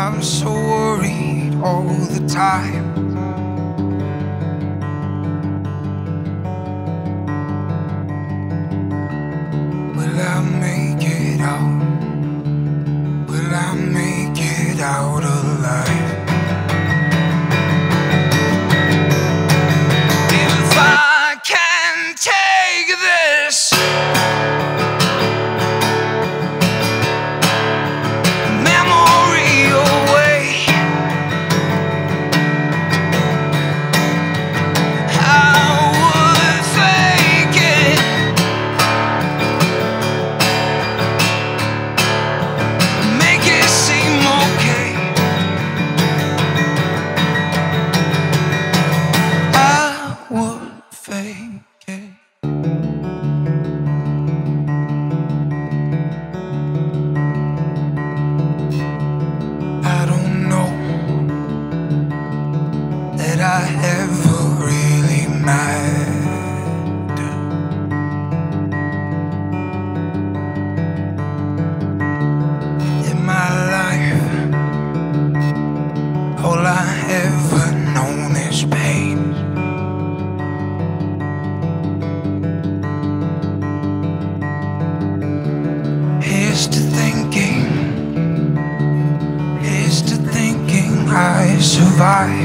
I'm so worried all the time. Will I make it out? Will I make it out alive? If I can take this memory away, I would fake it, make it seem okay. I would fake it. I don't know that I ever really mattered. In my life, all I ever known is pain. Here's to thinking, here's to thinking I survived.